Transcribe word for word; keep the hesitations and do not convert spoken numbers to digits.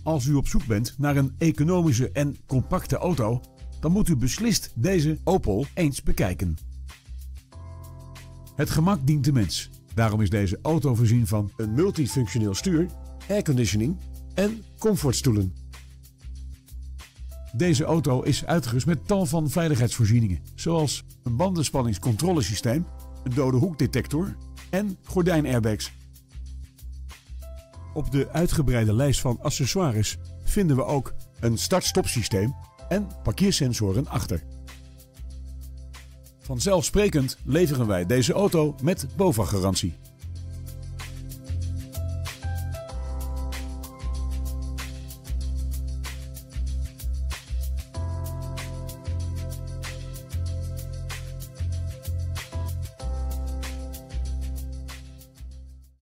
Als u op zoek bent naar een economische en compacte auto, dan moet u beslist deze Opel eens bekijken. Het gemak dient de mens. Daarom is deze auto voorzien van een multifunctioneel stuur, airconditioning en comfortstoelen. Deze auto is uitgerust met tal van veiligheidsvoorzieningen, zoals een bandenspanningscontrolesysteem, een dode hoekdetector en gordijnairbags. Op de uitgebreide lijst van accessoires vinden we ook een start-stop systeem en parkeersensoren achter. Vanzelfsprekend leveren wij deze auto met BOVAG-garantie.